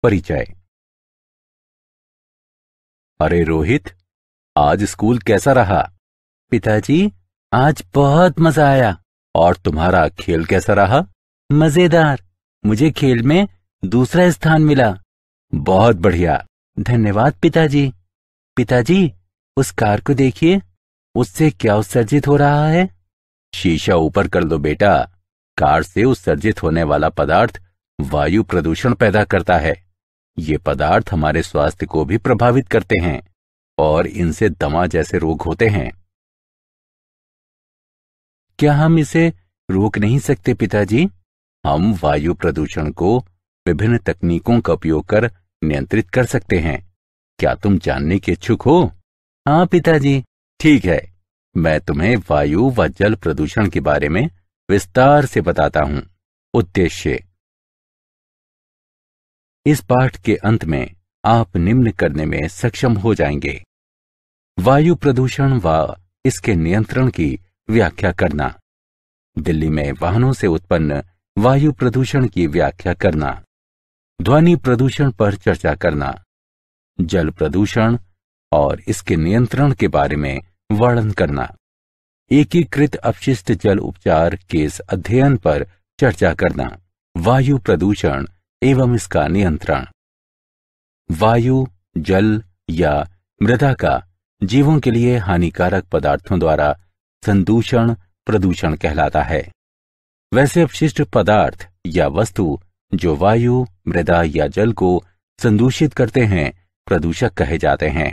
परिचय। अरे रोहित, आज स्कूल कैसा रहा? पिताजी, आज बहुत मजा आया। और तुम्हारा खेल कैसा रहा? मजेदार। मुझे खेल में दूसरा स्थान मिला। बहुत बढ़िया। धन्यवाद पिताजी। पिताजी, उस कार को देखिए, उससे क्या उत्सर्जित हो रहा है? शीशा ऊपर कर दो बेटा। कार से उत्सर्जित होने वाला पदार्थ वायु प्रदूषण पैदा करता है। ये पदार्थ हमारे स्वास्थ्य को भी प्रभावित करते हैं और इनसे दमा जैसे रोग होते हैं। क्या हम इसे रोक नहीं सकते पिताजी? हम वायु प्रदूषण को विभिन्न तकनीकों का उपयोग कर नियंत्रित कर सकते हैं। क्या तुम जानने के इच्छुक हो? हाँ पिताजी। ठीक है, मैं तुम्हें वायु व जल प्रदूषण के बारे में विस्तार से बताता हूं। उद्देश्य। इस पाठ के अंत में आप निम्न करने में सक्षम हो जाएंगे: वायु प्रदूषण व इसके नियंत्रण की व्याख्या करना, दिल्ली में वाहनों से उत्पन्न वायु प्रदूषण की व्याख्या करना, ध्वनि प्रदूषण पर चर्चा करना, जल प्रदूषण और इसके नियंत्रण के बारे में वर्णन करना, एकीकृत अपशिष्ट जल उपचार केस अध्ययन पर चर्चा करना, वायु प्रदूषण एवं इसका नियंत्रण। वायु, जल या मृदा का जीवों के लिए हानिकारक पदार्थों द्वारा संदूषण प्रदूषण कहलाता है। वैसे अपशिष्ट पदार्थ या वस्तु जो वायु, मृदा या जल को संदूषित करते हैं प्रदूषक कहे जाते हैं।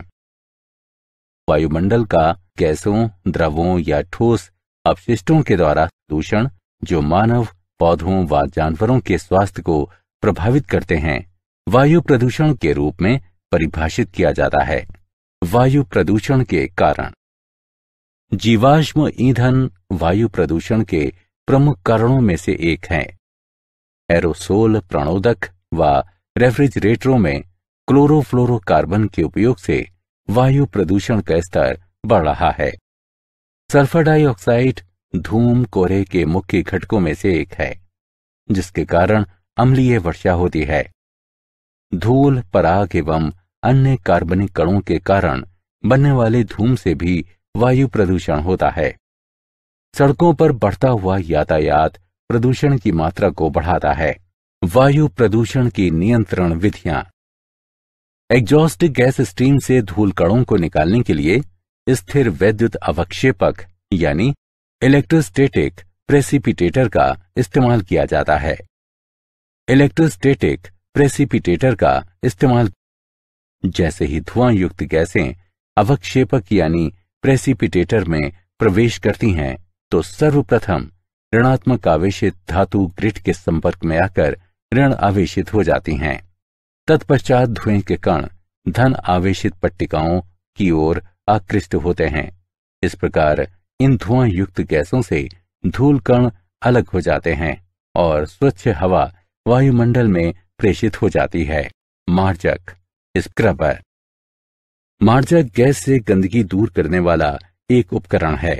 वायुमंडल का गैसों, द्रवों या ठोस अपशिष्टों के द्वारा दूषण जो मानव, पौधों व जानवरों के स्वास्थ्य को प्रभावित करते हैं, वायु प्रदूषण के रूप में परिभाषित किया जाता है। वायु प्रदूषण के कारण। जीवाश्म ईंधन वायु प्रदूषण के प्रमुख कारणों में से एक है। एरोसोल प्रणोदक व रेफ्रिजरेटरों में क्लोरोफ्लोरोकार्बन के उपयोग से वायु प्रदूषण का स्तर बढ़ रहा है। सल्फर डाइऑक्साइड धूम कोहरे के मुख्य घटकों में से एक है, जिसके कारण अम्लीय वर्षा होती है। धूल, पराग एवं अन्य कार्बनिक कणों के कारण बनने वाले धूम से भी वायु प्रदूषण होता है। सड़कों पर बढ़ता हुआ यातायात प्रदूषण की मात्रा को बढ़ाता है। वायु प्रदूषण की नियंत्रण विधियां। एग्जॉस्ट गैस स्ट्रीम से धूल कणों को निकालने के लिए स्थिर वैद्युत अवक्षेपक यानी इलेक्ट्रोस्टैटिक प्रेसिपिटेटर का इस्तेमाल किया जाता है। इलेक्ट्रोस्टैटिक प्रेसिपिटेटर का इस्तेमाल जैसे ही धुआं युक्त गैसें अवक्षेपक यानी प्रेसिपिटेटर में प्रवेश करती हैं तो सर्वप्रथम ऋणात्मक आवेशित धातु ग्रिड के संपर्क में आकर ऋण आवेशित हो जाती हैं। तत्पश्चात धुएं के कण धन आवेशित पट्टिकाओं की ओर आकृष्ट होते हैं। इस प्रकार इन धुआं युक्त गैसों से धूल कण अलग हो जाते हैं और स्वच्छ हवा वायुमंडल में प्रेषित हो जाती है। मार्जक स्क्रबर। मार्जक गैस से गंदगी दूर करने वाला एक उपकरण है।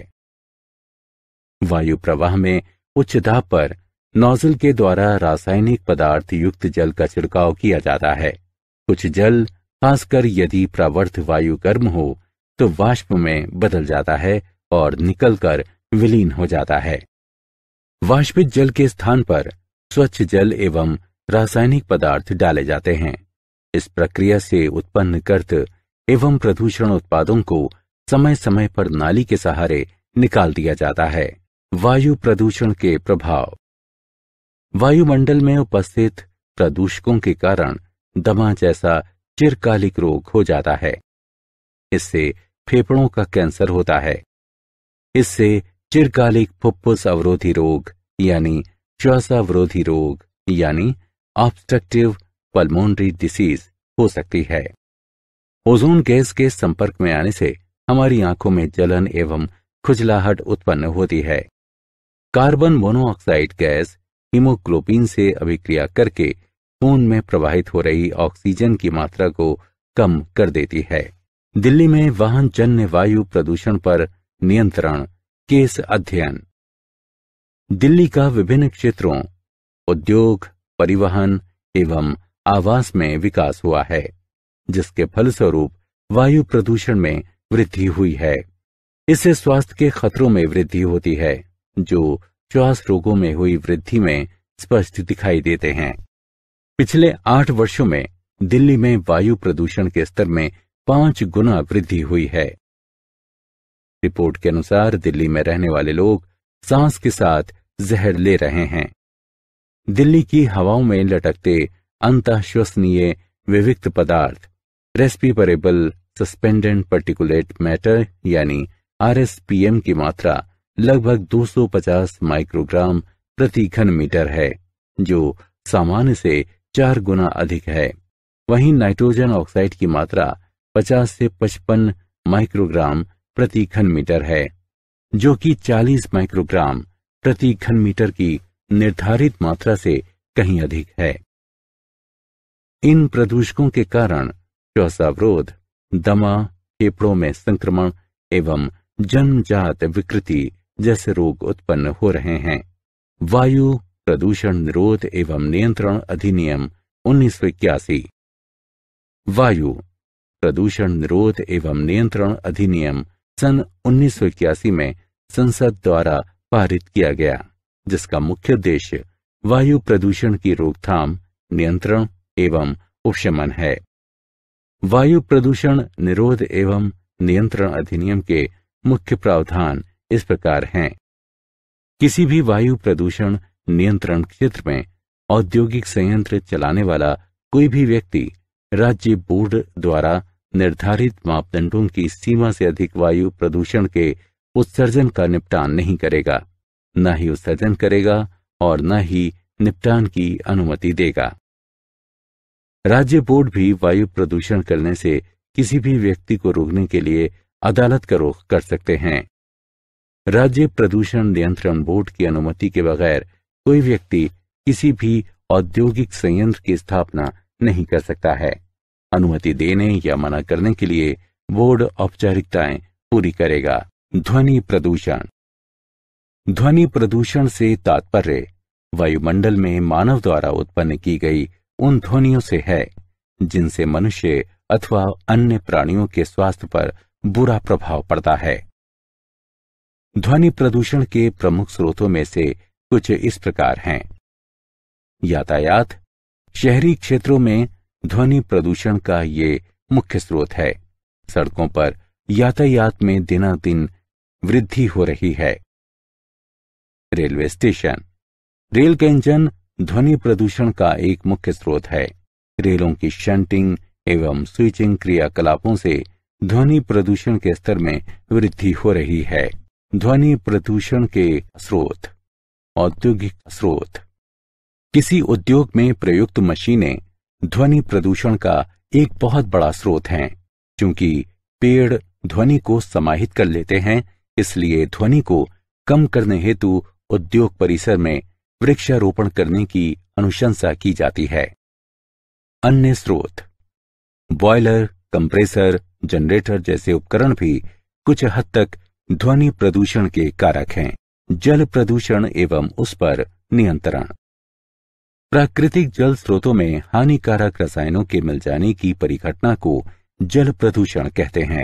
वायु प्रवाह में उच्च दाब पर नोजल के द्वारा रासायनिक पदार्थ युक्त जल का छिड़काव किया जाता है। कुछ जल, खासकर यदि प्रवर्त वायु गर्म हो, तो वाष्प में बदल जाता है और निकलकर विलीन हो जाता है। वाष्पित जल के स्थान पर स्वच्छ जल एवं रासायनिक पदार्थ डाले जाते हैं। इस प्रक्रिया से उत्पन्न गर्त एवं प्रदूषण उत्पादों को समय समय पर नाली के सहारे निकाल दिया जाता है। वायु प्रदूषण के प्रभाव। वायुमंडल में उपस्थित प्रदूषकों के कारण दमा जैसा चिरकालिक रोग हो जाता है। इससे फेफड़ों का कैंसर होता है। इससे चिरकालिक फुफ्फुस अवरोधी रोग यानी श्वासावरोधी रोग यानी ऑब्स्ट्रक्टिव पल्मोनरी डिसीज हो सकती है। ओजोन गैस के संपर्क में आने से हमारी आंखों में जलन एवं खुजलाहट उत्पन्न होती है। कार्बन मोनोऑक्साइड गैस हीमोग्लोबिन से अभिक्रिया करके खून में प्रवाहित हो रही ऑक्सीजन की मात्रा को कम कर देती है। दिल्ली में वाहन जन्य वायु प्रदूषण पर नियंत्रण केस अध्ययन। दिल्ली का विभिन्न क्षेत्रों, उद्योग, परिवहन एवं आवास में विकास हुआ है, जिसके फलस्वरूप वायु प्रदूषण में वृद्धि हुई है। इससे स्वास्थ्य के खतरों में वृद्धि होती है, जो श्वास रोगों में हुई वृद्धि में स्पष्ट दिखाई देते हैं। पिछले 8 वर्षों में दिल्ली में वायु प्रदूषण के स्तर में 5 गुना वृद्धि हुई है। रिपोर्ट के अनुसार दिल्ली में रहने वाले लोग सांस के साथ जहर ले रहे हैं। दिल्ली की हवाओं में लटकते अंतःश्वसनीय विविक्त पदार्थ रेस्पिरेबल सस्पेंडेड पार्टिकुलेट मैटर यानी RSPM की मात्रा लगभग 250 माइक्रोग्राम प्रति घन मीटर है, जो सामान्य से 4 गुना अधिक है। वहीं नाइट्रोजन ऑक्साइड की मात्रा 50 से 55 माइक्रोग्राम प्रति घन मीटर है, जो कि 40 माइक्रोग्राम प्रति घन मीटर की निर्धारित मात्रा से कहीं अधिक है। इन प्रदूषकों के कारण श्वासावरोध, दमा, फेफड़ों में संक्रमण एवं जन्मजात विकृति जैसे रोग उत्पन्न हो रहे हैं। वायु प्रदूषण निरोध एवं नियंत्रण अधिनियम 1981। वायु प्रदूषण निरोध एवं नियंत्रण अधिनियम सन 1981 में संसद द्वारा पारित किया गया, जिसका मुख्य उद्देश्य वायु प्रदूषण की रोकथाम, नियंत्रण एवं उपशमन है। वायु प्रदूषण निरोध एवं नियंत्रण अधिनियम के मुख्य प्रावधान इस प्रकार हैं। किसी भी वायु प्रदूषण नियंत्रण क्षेत्र में औद्योगिक संयंत्र चलाने वाला कोई भी व्यक्ति राज्य बोर्ड द्वारा निर्धारित मापदंडों की सीमा से अधिक वायु प्रदूषण के उत्सर्जन का निपटान नहीं करेगा, न ही उत्सर्जन करेगा और न ही निपटान की अनुमति देगा। राज्य बोर्ड भी वायु प्रदूषण करने से किसी भी व्यक्ति को रोकने के लिए अदालत का रुख कर सकते हैं। राज्य प्रदूषण नियंत्रण बोर्ड की अनुमति के बगैर कोई व्यक्ति किसी भी औद्योगिक संयंत्र की स्थापना नहीं कर सकता है। अनुमति देने या मना करने के लिए बोर्ड औपचारिकताएं पूरी करेगा। ध्वनि प्रदूषण। ध्वनि प्रदूषण से तात्पर्य वायुमंडल में मानव द्वारा उत्पन्न की गई उन ध्वनियों से है जिनसे मनुष्य अथवा अन्य प्राणियों के स्वास्थ्य पर बुरा प्रभाव पड़ता है। ध्वनि प्रदूषण के प्रमुख स्रोतों में से कुछ इस प्रकार हैं। यातायात। शहरी क्षेत्रों में ध्वनि प्रदूषण का ये मुख्य स्रोत है। सड़कों पर यातायात में दिनादिन वृद्धि हो रही है। Railway station. रेल का इंजन ध्वनि प्रदूषण का एक मुख्य स्रोत है। रेलों की शंटिंग एवं स्विचिंग क्रियाकलापों से ध्वनि प्रदूषण के स्तर में वृद्धि हो रही है। ध्वनि प्रदूषण के स्रोत। औद्योगिक स्रोत। किसी उद्योग में प्रयुक्त मशीनें ध्वनि प्रदूषण का एक बहुत बड़ा स्रोत हैं। क्योंकि पेड़ ध्वनि को समाहित कर लेते हैं, इसलिए ध्वनि को कम करने हेतु उद्योग परिसर में वृक्षारोपण करने की अनुशंसा की जाती है। अन्य स्रोत। बॉयलर, कंप्रेसर, जनरेटर जैसे उपकरण भी कुछ हद तक ध्वनि प्रदूषण के कारक हैं। जल प्रदूषण एवं उस पर नियंत्रण। प्राकृतिक जल स्रोतों में हानिकारक रसायनों के मिल जाने की परिघटना को जल प्रदूषण कहते हैं।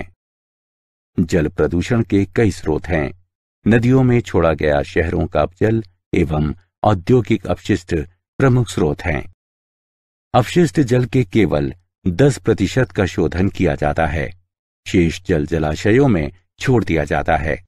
जल प्रदूषण के कई स्रोत हैं। नदियों में छोड़ा गया शहरों का अपजल एवं औद्योगिक अपशिष्ट प्रमुख स्रोत हैं। अपशिष्ट जल के केवल 10% का शोधन किया जाता है। शेष जल जलाशयों में छोड़ दिया जाता है।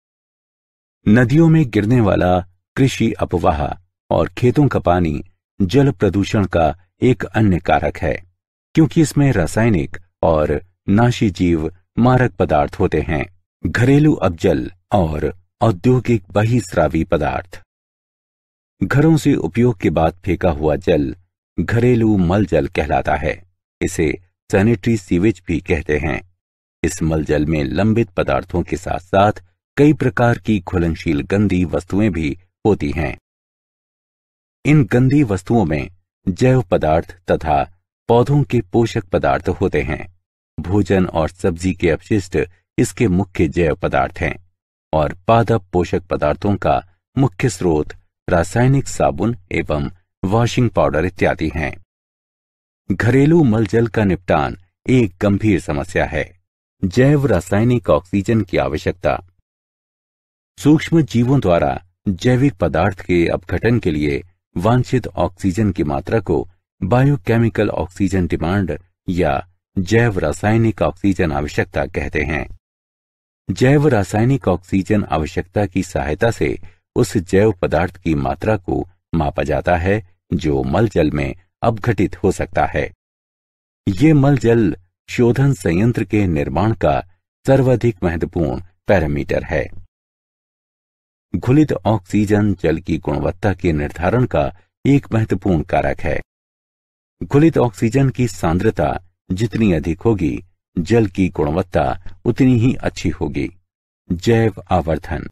नदियों में गिरने वाला कृषि अपवाह और खेतों का पानी जल प्रदूषण का एक अन्य कारक है, क्योंकि इसमें रासायनिक और नाशी जीव मारक पदार्थ होते हैं। घरेलू अपजल और औद्योगिक बहिस्रावी पदार्थ। घरों से उपयोग के बाद फेंका हुआ जल घरेलू मल जल कहलाता है। इसे सैनिटरी सीवेज भी कहते हैं। इस मल जल में लंबित पदार्थों के साथ साथ कई प्रकार की घुलनशील गंदी वस्तुएं भी होती हैं। इन गंदी वस्तुओं में जैव पदार्थ तथा पौधों के पोषक पदार्थ होते हैं। भोजन और सब्जी के अपशिष्ट इसके मुख्य जैव पदार्थ हैं और पादप पोषक पदार्थों का मुख्य स्रोत रासायनिक साबुन एवं वॉशिंग पाउडर इत्यादि हैं। घरेलू मलजल का निपटान एक गंभीर समस्या है। जैव रासायनिक ऑक्सीजन की आवश्यकता। सूक्ष्म जीवों द्वारा जैविक पदार्थ के अपघटन के लिए वांछित ऑक्सीजन की मात्रा को बायोकेमिकल ऑक्सीजन डिमांड या जैव रासायनिक ऑक्सीजन आवश्यकता कहते हैं। जैव रासायनिक ऑक्सीजन आवश्यकता की सहायता से उस जैव पदार्थ की मात्रा को मापा जाता है जो मलजल में अपघटित हो सकता है। ये मलजल शोधन संयंत्र के निर्माण का सर्वाधिक महत्वपूर्ण पैरामीटर है। घुलित ऑक्सीजन जल की गुणवत्ता के निर्धारण का एक महत्वपूर्ण कारक है। घुलित ऑक्सीजन की सांद्रता जितनी अधिक होगी, जल की गुणवत्ता उतनी ही अच्छी होगी। जैव आवर्धन।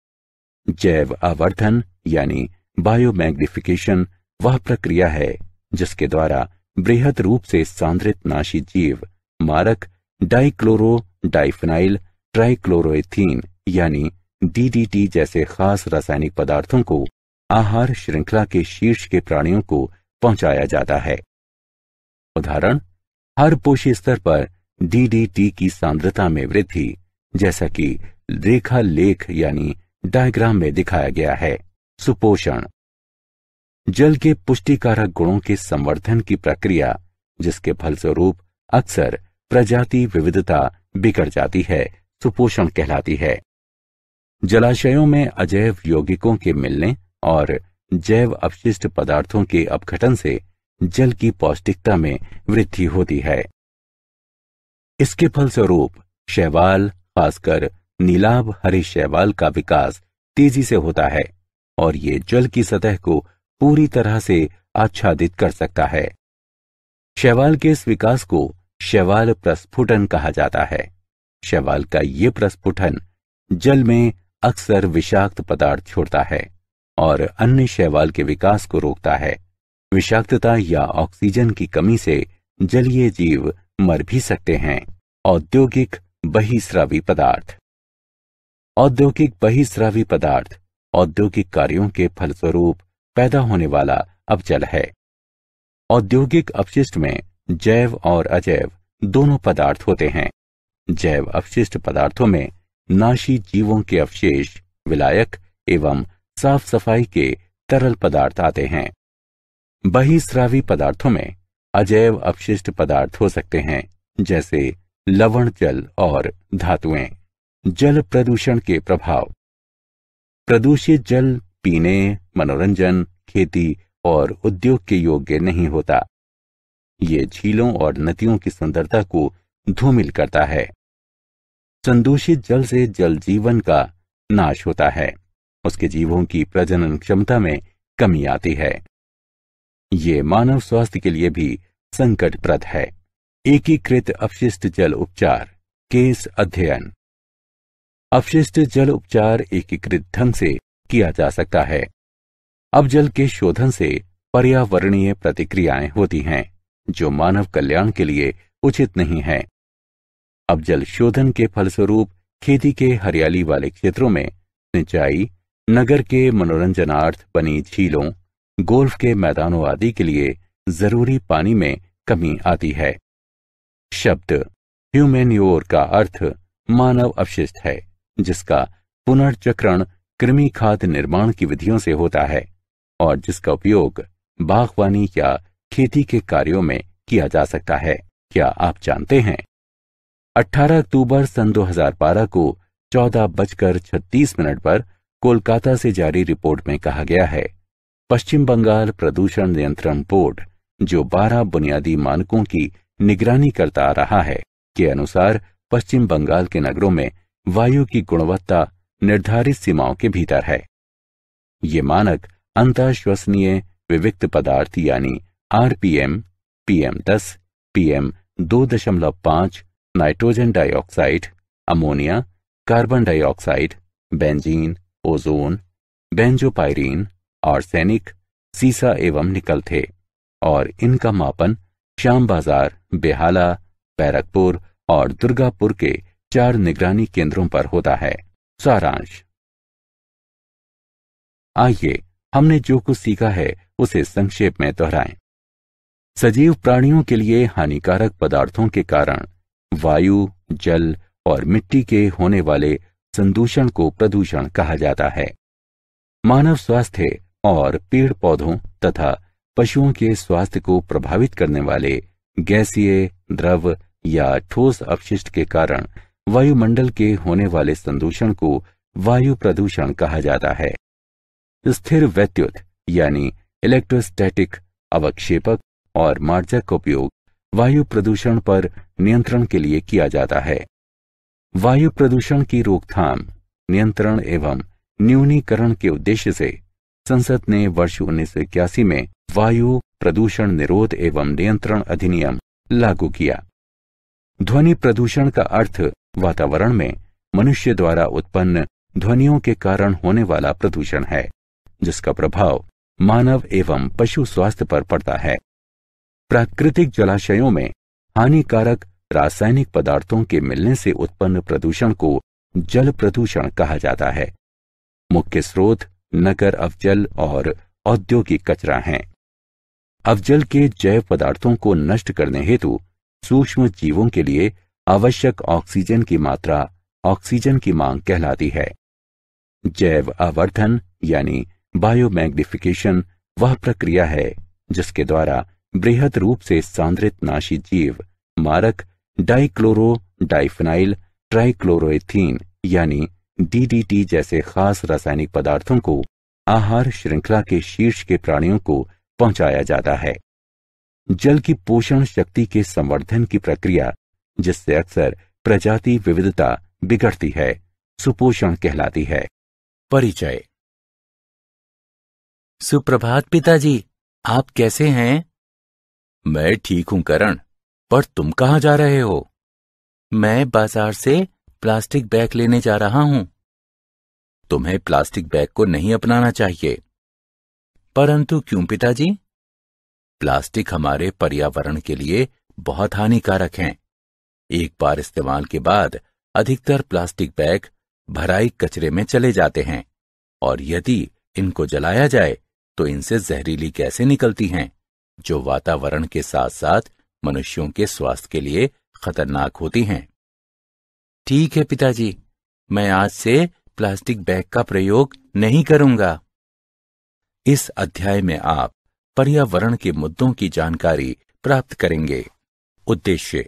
जैव आवर्धन यानी बायोमैग्निफिकेशन वह प्रक्रिया है जिसके द्वारा बृहद रूप से सांद्रित नाशी जीव मारक डाइक्लोरो डाइफिनाइल ट्राइक्लोरोएथीन यानी डीडीटी जैसे खास रासायनिक पदार्थों को आहार श्रृंखला के शीर्ष के प्राणियों को पहुंचाया जाता है। उदाहरण, हर पोषी स्तर पर डीडीटी की सांद्रता में वृद्धि, जैसा कि रेखा लेख यानी डायग्राम में दिखाया गया है। सुपोषण। जल के पुष्टिकारक गुणों के संवर्धन की प्रक्रिया जिसके फलस्वरूप अक्सर प्रजाति विविधता बिगड़ जाती है, सुपोषण कहलाती है। जलाशयों में अजैव यौगिकों के मिलने और जैव अपशिष्ट पदार्थों के अपघटन से जल की पौष्टिकता में वृद्धि होती है। इसके फलस्वरूप शैवाल, खासकर नीलाभ हरे शैवाल का विकास तेजी से होता है और ये जल की सतह को पूरी तरह से आच्छादित कर सकता है। शैवाल के इस विकास को शैवाल प्रस्फुटन कहा जाता है। शैवाल का ये प्रस्फुटन जल में अक्सर विषाक्त पदार्थ छोड़ता है और अन्य शैवाल के विकास को रोकता है। विषाक्तता या ऑक्सीजन की कमी से जलीय जीव मर भी सकते हैं। औद्योगिक बहिस्रावी पदार्थ। औद्योगिक बहिस्रावी पदार्थ औद्योगिक कार्यों के फलस्वरूप पैदा होने वाला अपजल है। औद्योगिक अपशिष्ट में जैव और अजैव दोनों पदार्थ होते हैं। जैव अपशिष्ट पदार्थों में नाशी जीवों के अवशेष, विलायक एवं साफ सफाई के तरल पदार्थ आते हैं। बहिस्रावी पदार्थों में अजैव अपशिष्ट पदार्थ हो सकते हैं, जैसे लवण जल और धातुएं। जल प्रदूषण के प्रभाव। प्रदूषित जल पीने, मनोरंजन, खेती और उद्योग के योग्य नहीं होता। ये झीलों और नदियों की सुंदरता को धूमिल करता है। संदूषित जल से जल जीवन का नाश होता है। उसके जीवों की प्रजनन क्षमता में कमी आती है। ये मानव स्वास्थ्य के लिए भी संकटप्रद है। एकीकृत अपशिष्ट जल उपचार केस अध्ययन। अपशिष्ट जल उपचार एकीकृत ढंग से किया जा सकता है। अब जल के शोधन से पर्यावरणीय प्रतिक्रियाएं होती हैं जो मानव कल्याण के लिए उचित नहीं है। अब जल शोधन के फलस्वरूप खेती के हरियाली वाले क्षेत्रों में सिंचाई, नगर के मनोरंजनार्थ बनी झीलों, गोल्फ के मैदानों आदि के लिए जरूरी पानी में कमी आती है। शब्द ह्यूमेन्योर का अर्थ मानव अपशिष्ट है, जिसका पुनर्चक्रण कृमि खाद निर्माण की विधियों से होता है और जिसका उपयोग बागवानी या खेती के कार्यों में किया जा सकता है। क्या आप जानते हैं 18 अक्टूबर सन 2012 को 14:36 पर कोलकाता से जारी रिपोर्ट में कहा गया है, पश्चिम बंगाल प्रदूषण नियंत्रण बोर्ड, जो 12 बुनियादी मानकों की निगरानी करता रहा है, के अनुसार पश्चिम बंगाल के नगरों में वायु की गुणवत्ता निर्धारित सीमाओं के भीतर है। ये मानक अंतःश्वसनीय विविक्त पदार्थ यानी RPM, PM10, PM2.5, nitrogen dioxide, ammonia, carbon dioxide, benzene, ozone, benzopyrene, arsenic, सीसा एवं निकल थे और इनका मापन श्याम बाजार, बेहाला, बैरकपुर और दुर्गापुर के 4 निगरानी केंद्रों पर होता है। सारांश। आइए हमने जो कुछ सीखा है उसे संक्षेप में दोहराएं। सजीव प्राणियों के लिए हानिकारक पदार्थों के कारण वायु, जल और मिट्टी के होने वाले संदूषण को प्रदूषण कहा जाता है। मानव स्वास्थ्य और पेड़ पौधों तथा पशुओं के स्वास्थ्य को प्रभावित करने वाले गैसीय, द्रव या ठोस अपशिष्ट के कारण वायुमंडल के होने वाले संदूषण को वायु प्रदूषण कहा जाता है। स्थिर वैद्युत यानी इलेक्ट्रोस्टैटिक अवक्षेपक और मार्जक का उपयोग वायु प्रदूषण पर नियंत्रण के लिए किया जाता है। वायु प्रदूषण की रोकथाम, नियंत्रण एवं न्यूनीकरण के उद्देश्य से संसद ने वर्ष 1981 में वायु प्रदूषण निरोध एवं नियंत्रण अधिनियम लागू किया। ध्वनि प्रदूषण का अर्थ वातावरण में मनुष्य द्वारा उत्पन्न ध्वनियों के कारण होने वाला प्रदूषण है, जिसका प्रभाव मानव एवं पशु स्वास्थ्य पर पड़ता है। प्राकृतिक जलाशयों में हानिकारक रासायनिक पदार्थों के मिलने से उत्पन्न प्रदूषण को जल प्रदूषण कहा जाता है। मुख्य स्रोत नगर अवजल और औद्योगिक कचरा हैं। अवजल के जैव पदार्थों को नष्ट करने हेतु सूक्ष्म जीवों के लिए आवश्यक ऑक्सीजन की मात्रा ऑक्सीजन की मांग कहलाती है। जैव आवर्धन यानी बायोमैग्निफिकेशन वह प्रक्रिया है जिसके द्वारा बृहद रूप से सांद्रित नाशी जीव मारक डाइक्लोरो डाइफिनाइल ट्राइक्लोरोएथीन यानी डीडीटी जैसे खास रासायनिक पदार्थों को आहार श्रृंखला के शीर्ष के प्राणियों को पहुंचाया जाता है। जल की पोषण शक्ति के संवर्धन की प्रक्रिया, जिससे अक्सर प्रजाति विविधता बिगड़ती है, सुपोषण कहलाती है। परिचय। सुप्रभात पिताजी, आप कैसे हैं? मैं ठीक हूं करण, पर तुम कहां जा रहे हो? मैं बाजार से प्लास्टिक बैग लेने जा रहा हूं। तुम्हें प्लास्टिक बैग को नहीं अपनाना चाहिए। परंतु क्यों पिताजी? प्लास्टिक हमारे पर्यावरण के लिए बहुत हानिकारक हैं। एक बार इस्तेमाल के बाद अधिकतर प्लास्टिक बैग भराई कचरे में चले जाते हैं और यदि इनको जलाया जाए तो इनसे जहरीली गैसें निकलती हैं, जो वातावरण के साथ साथ मनुष्यों के स्वास्थ्य के लिए खतरनाक होती हैं। ठीक है पिताजी, मैं आज से प्लास्टिक बैग का प्रयोग नहीं करूंगा। इस अध्याय में आप पर्यावरण के मुद्दों की जानकारी प्राप्त करेंगे। उद्देश्य।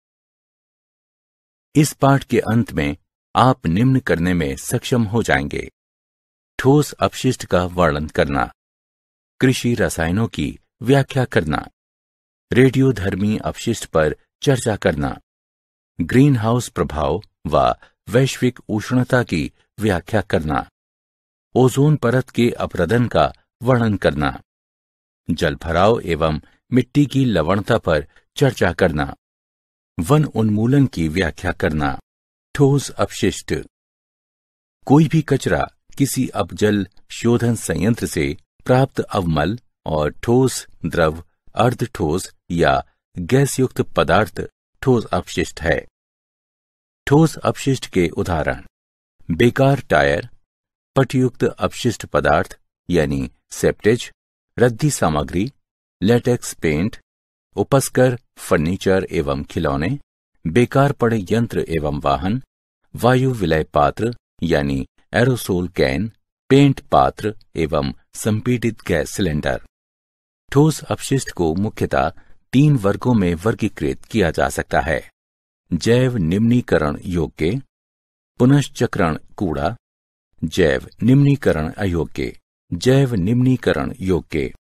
इस पाठ के अंत में आप निम्न करने में सक्षम हो जाएंगे: ठोस अपशिष्ट का वर्णन करना, कृषि रसायनों की व्याख्या करना, रेडियोधर्मी अपशिष्ट पर चर्चा करना, ग्रीन हाउस प्रभाव व वैश्विक उष्णता की व्याख्या करना, ओजोन परत के अपरदन का वर्णन करना, जलभराव एवं मिट्टी की लवणता पर चर्चा करना, वन उन्मूलन की व्याख्या करना। ठोस अपशिष्ट। कोई भी कचरा किसी अपजल शोधन संयंत्र से प्राप्त अवमल और ठोस, द्रव, अर्धठोस या गैस युक्त पदार्थ ठोस अपशिष्ट है। ठोस अपशिष्ट के उदाहरण: बेकार टायर, पटयुक्त अपशिष्ट पदार्थ यानी सेप्टेज, रद्दी सामग्री, लेटेक्स पेंट, उपस्कर फर्नीचर एवं खिलौने, बेकार पड़े यंत्र एवं वाहन, वायु विलय पात्र यानी एरोसोल कैन, पेंट पात्र एवं संपीडित गैस सिलेंडर। ठोस अपशिष्ट को मुख्यतः 3 वर्गों में वर्गीकृत किया जा सकता है: जैव निम्नीकरण योग्य, पुनश्चक्रण कूड़ा, जैव निम्नीकरण अयोग्य। जैव निम्नीकरण योग्य।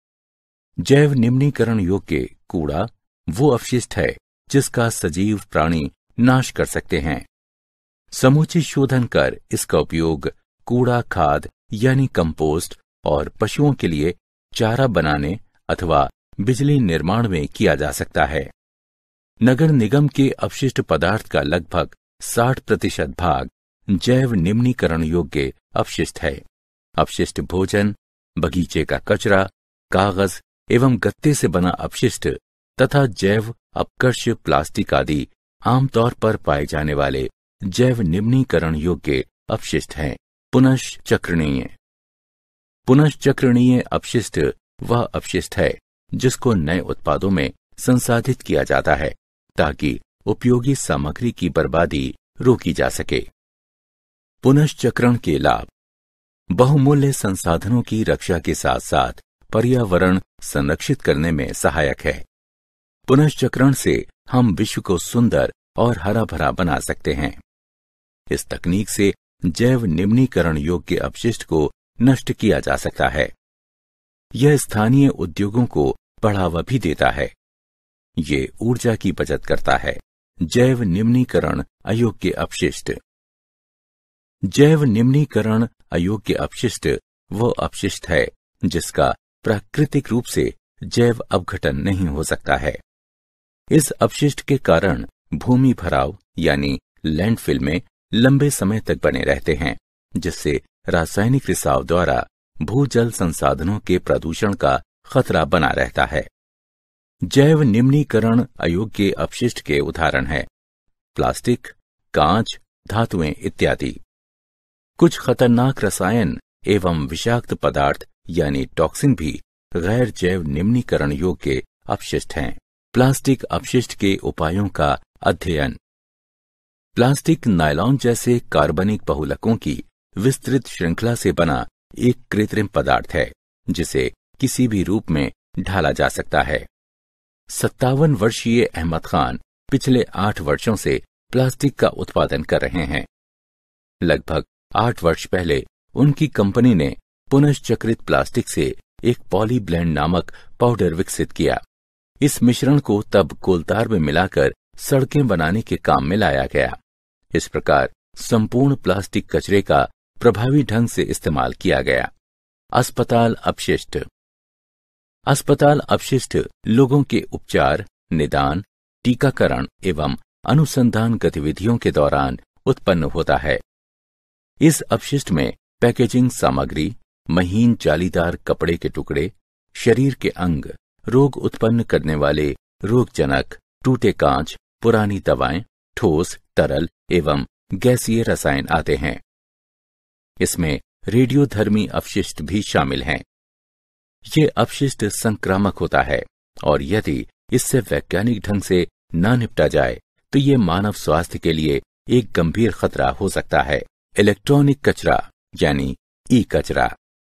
जैव निम्नीकरण योग्य कूड़ा वो अपशिष्ट है जिसका सजीव प्राणी नाश कर सकते हैं। समुचित शोधन कर इसका उपयोग कूड़ा खाद यानी कंपोस्ट और पशुओं के लिए चारा बनाने अथवा बिजली निर्माण में किया जा सकता है। नगर निगम के अपशिष्ट पदार्थ का लगभग 60% भाग जैव निम्नीकरण योग्य अपशिष्ट है। अपशिष्ट भोजन, बगीचे का कचरा, कागज एवं गत्ते से बना अपशिष्ट तथा जैव अपकर्ष प्लास्टिक आदि आमतौर पर पाए जाने वाले जैव निम्नीकरण योग्य अपशिष्ट हैं। पुनश्चक्रणीय। पुनश्चक्रणीय अपशिष्ट वह अपशिष्ट है जिसको नए उत्पादों में संसाधित किया जाता है ताकि उपयोगी सामग्री की बर्बादी रोकी जा सके। पुनश्चक्रण के लाभ। बहुमूल्य संसाधनों की रक्षा के साथ साथ पर्यावरण संरक्षित करने में सहायक है। पुनश्चक्रण से हम विश्व को सुंदर और हरा भरा बना सकते हैं। इस तकनीक से जैव निम्नीकरण योग्य अपशिष्ट को नष्ट किया जा सकता है। यह स्थानीय उद्योगों को बढ़ावा भी देता है। ये ऊर्जा की बचत करता है। जैव निम्नीकरण अयोग्य अपशिष्ट। जैव निम्नीकरण अयोग्य अपशिष्ट वो अपशिष्ट है जिसका प्राकृतिक रूप से जैव अपघटन नहीं हो सकता है। इस अपशिष्ट के कारण भूमि भराव यानी लैंडफिल में लंबे समय तक बने रहते हैं, जिससे रासायनिक रिसाव द्वारा भूजल संसाधनों के प्रदूषण का खतरा बना रहता है। जैव निम्नीकरण अयोग्य अपशिष्ट के उदाहरण हैं प्लास्टिक, कांच, धातुएं इत्यादि। कुछ खतरनाक रसायन एवं विषाक्त पदार्थ यानी टॉक्सिन भी गैर जैव निम्नीकरण योग्य अपशिष्ट हैं। प्लास्टिक अपशिष्ट के उपायों का अध्ययन। प्लास्टिक नायलॉन जैसे कार्बनिक बहुलकों की विस्तृत श्रृंखला से बना एक कृत्रिम पदार्थ है जिसे किसी भी रूप में ढाला जा सकता है। 57 वर्षीय अहमद खान पिछले 8 वर्षों से प्लास्टिक का उत्पादन कर रहे हैं। लगभग 8 वर्ष पहले उनकी कंपनी ने पुनश्चक्रित प्लास्टिक से एक पॉलीब्लेंड नामक पाउडर विकसित किया। इस मिश्रण को तब कोलतार में मिलाकर सड़कें बनाने के काम में लाया गया। इस प्रकार संपूर्ण प्लास्टिक कचरे का प्रभावी ढंग से इस्तेमाल किया गया। अस्पताल अपशिष्ट। अस्पताल अपशिष्ट लोगों के उपचार, निदान, टीकाकरण एवं अनुसंधान गतिविधियों के दौरान उत्पन्न होता है। इस अपशिष्ट में पैकेजिंग सामग्री, महीन जालीदार कपड़े के टुकड़े, शरीर के अंग, रोग उत्पन्न करने वाले रोगजनक, टूटे कांच, पुरानी दवाएं, ठोस, तरल एवं गैसीय रसायन आते हैं। इसमें रेडियोधर्मी अपशिष्ट भी शामिल हैं। ये अपशिष्ट संक्रामक होता है और यदि इससे वैज्ञानिक ढंग से न निपटा जाए तो ये मानव स्वास्थ्य के लिए एक गंभीर खतरा हो सकता है। इलेक्ट्रॉनिक कचरा यानी ई कचरा।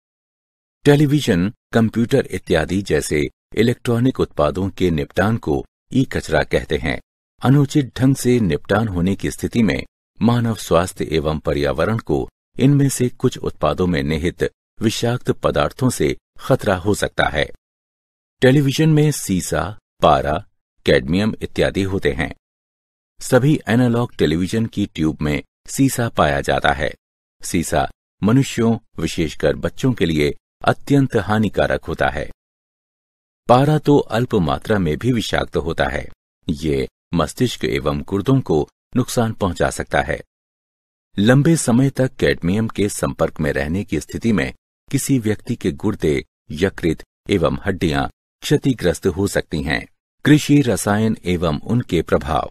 टेलीविजन, कंप्यूटर इत्यादि जैसे इलेक्ट्रॉनिक उत्पादों के निपटान को ई कचरा कहते हैं। अनुचित ढंग से निपटान होने की स्थिति में मानव स्वास्थ्य एवं पर्यावरण को इनमें से कुछ उत्पादों में निहित विषाक्त पदार्थों से खतरा हो सकता है। टेलीविजन में सीसा, पारा, कैडमियम इत्यादि होते हैं। सभी एनालॉग टेलीविजन की ट्यूब में सीसा पाया जाता है। सीसा मनुष्यों, विशेषकर बच्चों के लिए अत्यंत हानिकारक होता है। पारा तो अल्प मात्रा में भी विषाक्त होता है। ये मस्तिष्क एवं गुर्दों को नुकसान पहुंचा सकता है। लंबे समय तक कैडमियम के संपर्क में रहने की स्थिति में किसी व्यक्ति के गुर्दे, यकृत एवं हड्डियां क्षतिग्रस्त हो सकती हैं। कृषि रसायन एवं उनके प्रभाव।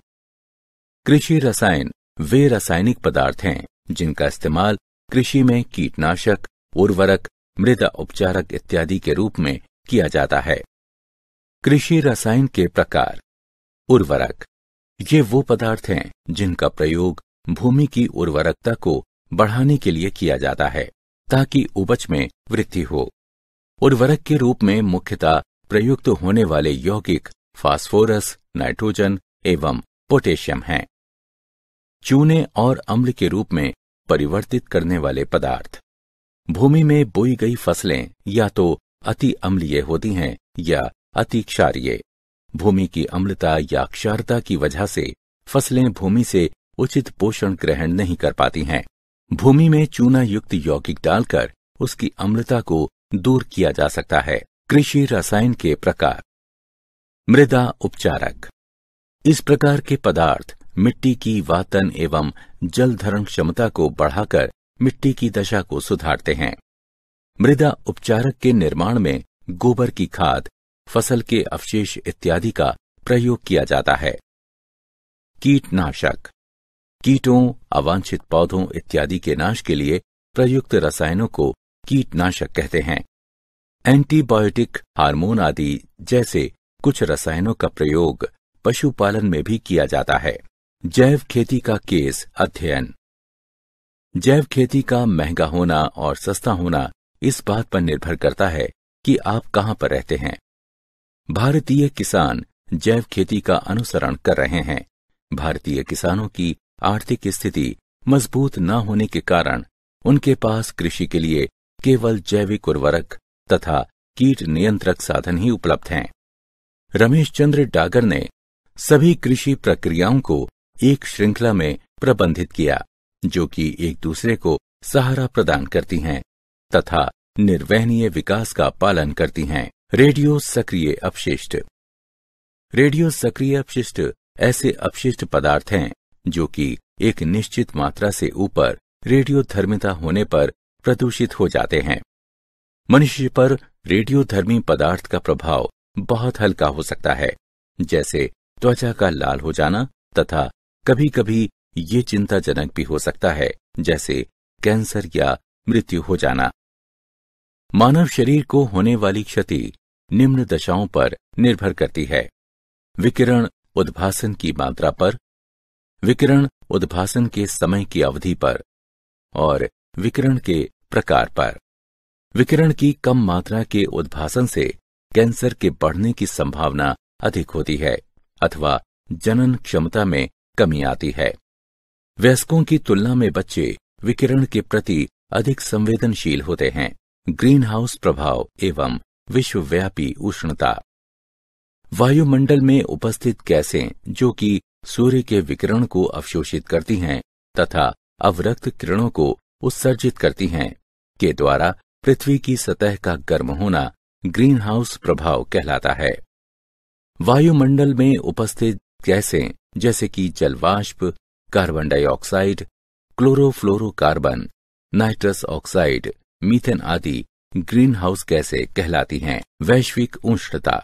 कृषि रसायन वे रासायनिक पदार्थ हैं जिनका इस्तेमाल कृषि में कीटनाशक, उर्वरक, मृदा उपचारक इत्यादि के रूप में किया जाता है। कृषि रसायन के प्रकार। उर्वरक ये वो पदार्थ हैं जिनका प्रयोग भूमि की उर्वरकता को बढ़ाने के लिए किया जाता है ताकि उपज में वृद्धि हो। उर्वरक के रूप में मुख्यतः प्रयुक्त होने वाले यौगिक फास्फोरस, नाइट्रोजन एवं पोटेशियम हैं। चूने और अम्ल के रूप में परिवर्तित करने वाले पदार्थ। भूमि में बोई गई फसलें या तो अति अम्लीय होती हैं या अति क्षारीय। भूमि की अम्लता या क्षारता की वजह से फसलें भूमि से उचित पोषण ग्रहण नहीं कर पाती हैं। भूमि में चूना युक्त यौगिक डालकर उसकी अम्लता को दूर किया जा सकता है। कृषि रसायन के प्रकार। मृदा उपचारक इस प्रकार के पदार्थ मिट्टी की वातन एवं जल धारण क्षमता को बढ़ाकर मिट्टी की दशा को सुधारते हैं। मृदा उपचारक के निर्माण में गोबर की खाद, फसल के अवशेष इत्यादि का प्रयोग किया जाता है। कीटनाशक कीटों, अवांछित पौधों इत्यादि के नाश के लिए प्रयुक्त रसायनों को कीटनाशक कहते हैं। एंटीबायोटिक, हार्मोन आदि जैसे कुछ रसायनों का प्रयोग पशुपालन में भी किया जाता है। जैव खेती का केस अध्ययन। जैव खेती का महंगा होना और सस्ता होना इस बात पर निर्भर करता है कि आप कहां पर रहते हैं। भारतीय किसान जैव खेती का अनुसरण कर रहे हैं। भारतीय किसानों की आर्थिक स्थिति मजबूत न होने के कारण उनके पास कृषि के लिए केवल जैविक उर्वरक तथा कीट नियंत्रक साधन ही उपलब्ध हैं। रमेश चंद्र डागर ने सभी कृषि प्रक्रियाओं को एक श्रृंखला में प्रबंधित किया, जो कि एक दूसरे को सहारा प्रदान करती हैं तथा निर्वहनीय विकास का पालन करती हैं। रेडियो सक्रिय अपशिष्ट। रेडियो सक्रिय अपशिष्ट ऐसे अपशिष्ट पदार्थ हैं जो कि एक निश्चित मात्रा से ऊपर रेडियोधर्मिता होने पर प्रदूषित हो जाते हैं। मनुष्य पर रेडियोधर्मी पदार्थ का प्रभाव बहुत हल्का हो सकता है, जैसे त्वचा का लाल हो जाना, तथा कभी कभी ये चिंताजनक भी हो सकता है, जैसे कैंसर या मृत्यु हो जाना। मानव शरीर को होने वाली क्षति निम्न दशाओं पर निर्भर करती है। विकिरण उद्भासन की मात्रा पर, विकिरण उद्भासन के समय की अवधि पर और विकिरण के प्रकार पर। विकिरण की कम मात्रा के उद्भासन से कैंसर के बढ़ने की संभावना अधिक होती है अथवा जनन क्षमता में कमी आती है। वयस्कों की तुलना में बच्चे विकिरण के प्रति अधिक संवेदनशील होते हैं। ग्रीन हाउस प्रभाव एवं विश्वव्यापी उष्णता। वायुमंडल में उपस्थित गैसें जो कि सूर्य के विकिरण को अवशोषित करती हैं तथा अवरक्त किरणों को उत्सर्जित करती हैं, के द्वारा पृथ्वी की सतह का गर्म होना ग्रीन हाउस प्रभाव कहलाता है। वायुमंडल में उपस्थित गैसें जैसे कि जलवाष्प, carbon dioxide, chlorofluorocarbon, nitrous oxide, methane आदि ग्रीन हाउस गैसें कहलाती हैं। वैश्विक उष्णता।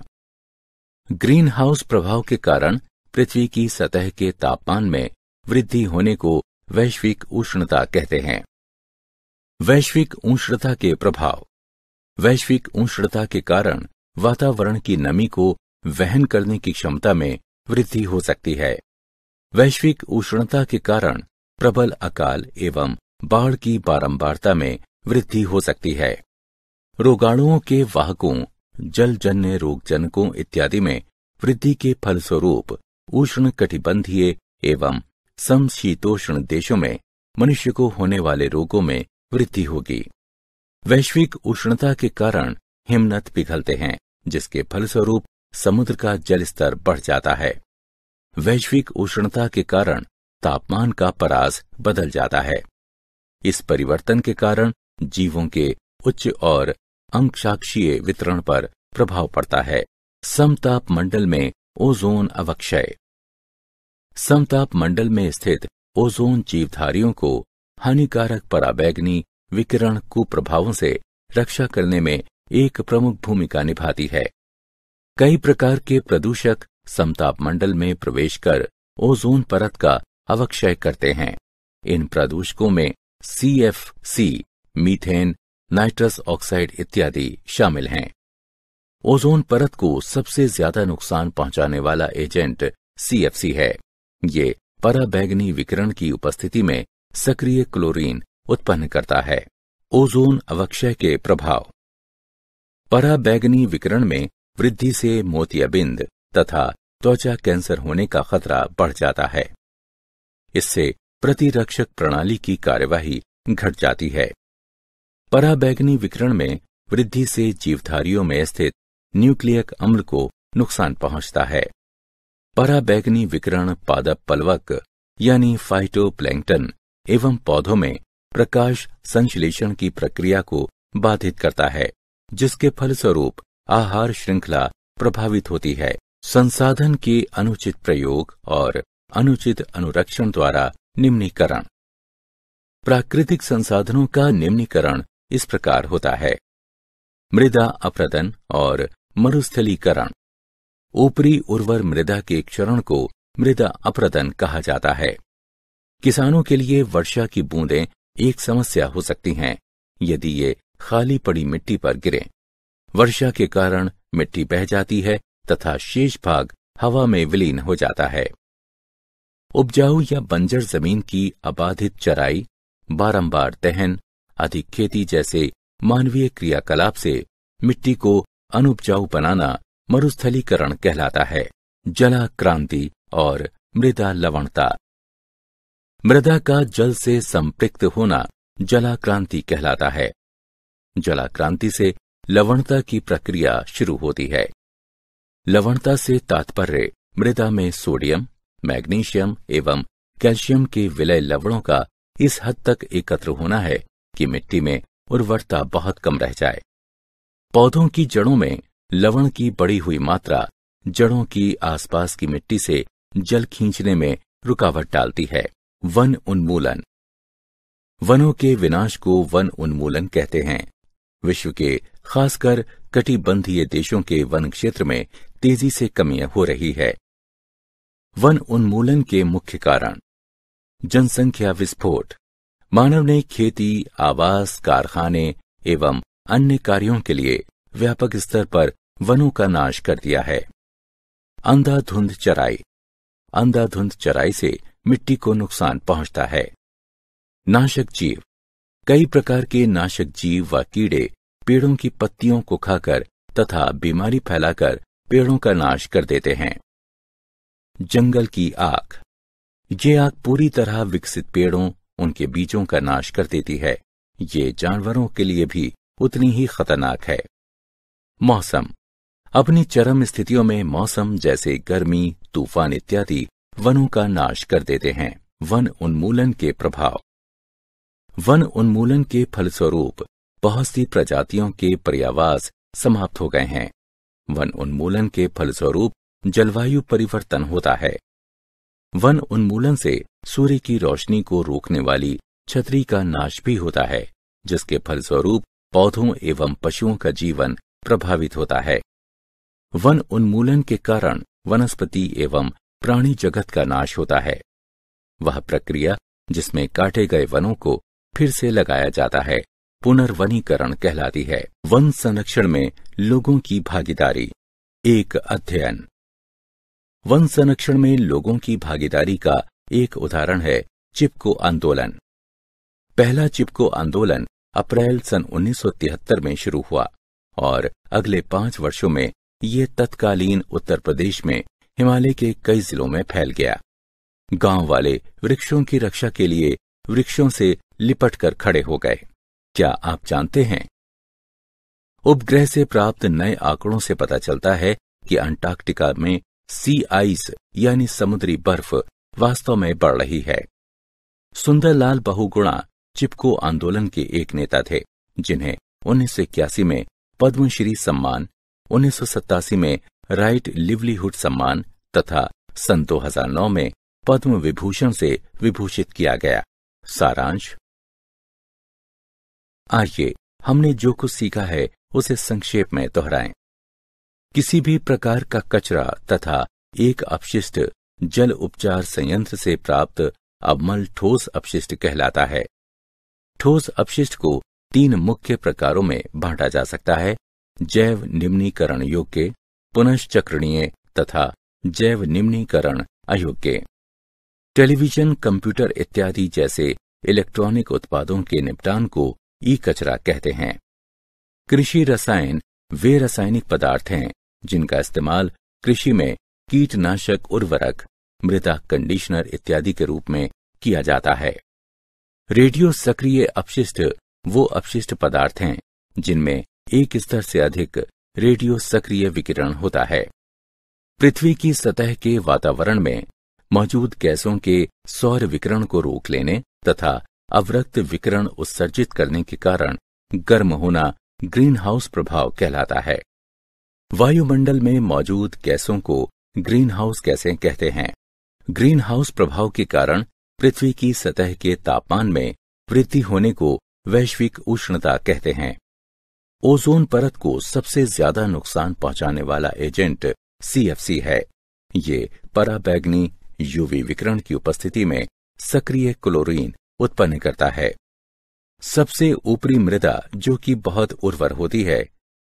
ग्रीन हाउस प्रभाव के कारण पृथ्वी की सतह के तापमान में वृद्धि होने को वैश्विक उष्णता कहते हैं। वैश्विक उष्णता के प्रभाव। वैश्विक उष्णता के कारण वातावरण की नमी को वहन करने की क्षमता में वृद्धि हो सकती है। वैश्विक उष्णता के कारण प्रबल अकाल एवं बाढ़ की बारंबारता में वृद्धि हो सकती है। रोगाणुओं के वाहकों, जलजन्य रोगजनकों इत्यादि में वृद्धि के फलस्वरूप उष्ण कटिबंधीय एवं समशीतोष्ण देशों में मनुष्य को होने वाले रोगों में वृद्धि होगी। वैश्विक उष्णता के कारण हिमनद पिघलते हैं, जिसके फलस्वरूप समुद्र का जल स्तर बढ़ जाता है। वैश्विक उष्णता के कारण तापमान का परास बदल जाता है। इस परिवर्तन के कारण जीवों के उच्च और अंशाक्षीय वितरण पर प्रभाव पड़ता है। समताप मंडल में ओजोन अवक्षय। समताप मंडल में स्थित ओजोन जीवधारियों को हानिकारक पराबैंगनी विकिरण कुप्रभावों से रक्षा करने में एक प्रमुख भूमिका निभाती है। कई प्रकार के प्रदूषक समताप मंडल में प्रवेश कर ओजोन परत का अवक्षय करते हैं। इन प्रदूषकों में CFC, मीथेन, नाइट्रस ऑक्साइड इत्यादि शामिल हैं। ओजोन परत को सबसे ज्यादा नुकसान पहुंचाने वाला एजेंट CFC है। ये पराबैंगनी विकिरण की उपस्थिति में सक्रिय क्लोरीन उत्पन्न करता है। ओजोन अवक्षय के प्रभाव। पराबैंगनी विकिरण में वृद्धि से मोतियाबिंद तथा त्वचा कैंसर होने का खतरा बढ़ जाता है। इससे प्रतिरक्षक प्रणाली की कार्यवाही घट जाती है। पराबैंगनी विकिरण में वृद्धि से जीवधारियों में स्थित न्यूक्लियक अम्ल को नुकसान पहुंचता है। पराबैंगनी विकिरण पादप पलवक यानी फाइटोप्लैंक्टन एवं पौधों में प्रकाश संश्लेषण की प्रक्रिया को बाधित करता है, जिसके फलस्वरूप आहार श्रृंखला प्रभावित होती है। संसाधन के अनुचित प्रयोग और अनुचित अनुरक्षण द्वारा निम्नीकरण। प्राकृतिक संसाधनों का निम्नीकरण इस प्रकार होता है। मृदा अपरदन और मरुस्थलीकरण। ऊपरी उर्वर मृदा के क्षरण को मृदा अपरदन कहा जाता है। किसानों के लिए वर्षा की बूंदें एक समस्या हो सकती हैं यदि ये खाली पड़ी मिट्टी पर गिरें। वर्षा के कारण मिट्टी बह जाती है तथा शेष भाग हवा में विलीन हो जाता है। उपजाऊ या बंजर जमीन की अबाधित चराई, बारंबार दहन, अधिक खेती जैसे मानवीय क्रियाकलाप से मिट्टी को अनुपजाऊ बनाना मरुस्थलीकरण कहलाता है। जलाक्रांति और मृदा लवणता। मृदा का जल से संपृक्त होना जलाक्रांति कहलाता है। जलाक्रांति से लवणता की प्रक्रिया शुरू होती है। लवणता से तात्पर्य मृदा में सोडियम, मैग्नीशियम एवं कैल्शियम के विलय लवणों का इस हद तक एकत्र होना है कि मिट्टी में उर्वरता बहुत कम रह जाए। पौधों की जड़ों में लवण की बढ़ी हुई मात्रा जड़ों की आसपास की मिट्टी से जल खींचने में रुकावट डालती है। वन उन्मूलन। वनों के विनाश को वन उन्मूलन कहते हैं। विश्व के खासकर कटिबंधीय देशों के वन क्षेत्र में तेजी से कमी हो रही है। वन उन्मूलन के मुख्य कारण: जनसंख्या विस्फोट। मानव ने खेती, आवास, कारखाने एवं अन्य कार्यों के लिए व्यापक स्तर पर वनों का नाश कर दिया है। अंधाधुंध चराई। अंधाधुंध चराई से मिट्टी को नुकसान पहुंचता है। नाशक जीव। कई प्रकार के नाशक जीव व कीड़े पेड़ों की पत्तियों को खाकर तथा बीमारी फैलाकर पेड़ों का नाश कर देते हैं। जंगल की आग। ये आग पूरी तरह विकसित पेड़ों, उनके बीजों का नाश कर देती है। ये जानवरों के लिए भी उतनी ही खतरनाक है। मौसम। अपनी चरम स्थितियों में मौसम जैसे गर्मी, तूफान इत्यादि वनों का नाश कर देते हैं। वन उन्मूलन के प्रभाव। वन उन्मूलन के फलस्वरूप बहुत सी प्रजातियों के पर्यावास समाप्त हो गए हैं। वन उन्मूलन के फलस्वरूप जलवायु परिवर्तन होता है। वन उन्मूलन से सूर्य की रोशनी को रोकने वाली छतरी का नाश भी होता है, जिसके फलस्वरूप पौधों एवं पशुओं का जीवन प्रभावित होता है। वन उन्मूलन के कारण वनस्पति एवं प्राणी जगत का नाश होता है। वह प्रक्रिया जिसमें काटे गए वनों को फिर से लगाया जाता है पुनर्वनीकरण कहलाती है। वन संरक्षण में लोगों की भागीदारी। एक अध्ययन। वन संरक्षण में लोगों की भागीदारी का एक उदाहरण है चिपको आंदोलन। पहला चिपको आंदोलन अप्रैल सन 1973 में शुरू हुआ और अगले 5 वर्षों में ये तत्कालीन उत्तर प्रदेश में हिमालय के कई जिलों में फैल गया। गांव वाले वृक्षों की रक्षा के लिए वृक्षों से लिपट कर खड़े हो गए। क्या आप जानते हैं, उपग्रह से प्राप्त नए आंकड़ों से पता चलता है कि अंटार्कटिका में सी आइस यानी समुद्री बर्फ वास्तव में बढ़ रही है। सुंदरलाल बहुगुणा चिपको आंदोलन के एक नेता थे, जिन्हें 1981 में पद्मश्री सम्मान, 1987 में राइट लिवलीहुड सम्मान तथा सन 2009 में पद्म विभूषण से विभूषित किया गया। सारांश। आइए हमने जो कुछ सीखा है उसे संक्षेप में दोहराएं। किसी भी प्रकार का कचरा तथा एक अपशिष्ट जल उपचार संयंत्र से प्राप्त अवमल ठोस अपशिष्ट कहलाता है। ठोस अपशिष्ट को 3 मुख्य प्रकारों में बांटा जा सकता है: जैव निम्नीकरण योग्य, पुनश्चक्रणीय तथा जैव निम्नीकरण अयोग्य। टेलीविजन, कंप्यूटर इत्यादि जैसे इलेक्ट्रॉनिक उत्पादों के निपटान को ई कचरा कहते हैं। कृषि रसायन वे रासायनिक पदार्थ हैं जिनका इस्तेमाल कृषि में कीटनाशक, उर्वरक, मृदा कंडीशनर इत्यादि के रूप में किया जाता है। रेडियो सक्रिय अपशिष्ट वो अपशिष्ट पदार्थ हैं जिनमें एक स्तर से अधिक रेडियो सक्रिय विकिरण होता है। पृथ्वी की सतह के वातावरण में मौजूद गैसों के सौर विकिरण को रोक लेने तथा अवरक्त विकिरण उत्सर्जित करने के कारण गर्म होना ग्रीन हाउस प्रभाव कहलाता है। वायुमंडल में मौजूद गैसों को ग्रीन हाउस गैसें कहते हैं। ग्रीन हाउस प्रभाव के कारण पृथ्वी की सतह के तापमान में वृद्धि होने को वैश्विक उष्णता कहते हैं। ओजोन परत को सबसे ज्यादा नुकसान पहुंचाने वाला एजेंट सीएफसी है। ये पराबैंगनी यूवी विकिरण की उपस्थिति में सक्रिय क्लोरीन उत्पन्न करता है। सबसे ऊपरी मृदा जो कि बहुत उर्वर होती है,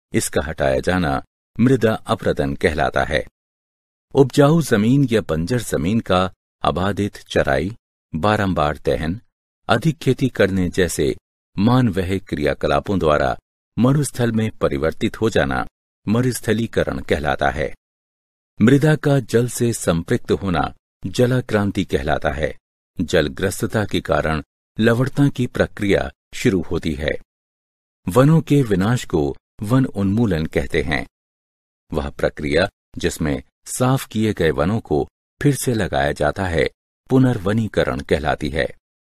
इसका हटाया जाना मृदा अपरदन कहलाता है। उपजाऊ जमीन या बंजर जमीन का अबाधित चराई, बारंबार दहन, अधिक खेती करने जैसे मानवह क्रियाकलापों द्वारा मरुस्थल में परिवर्तित हो जाना मरुस्थलीकरण कहलाता है। मृदा का जल से संपृक्त होना जलाक्रांति कहलाता है। जलग्रस्तता के कारण लवणता की प्रक्रिया शुरू होती है। वनों के विनाश को वन उन्मूलन कहते हैं। वह प्रक्रिया जिसमें साफ किए गए वनों को फिर से लगाया जाता है पुनर्वनीकरण कहलाती है।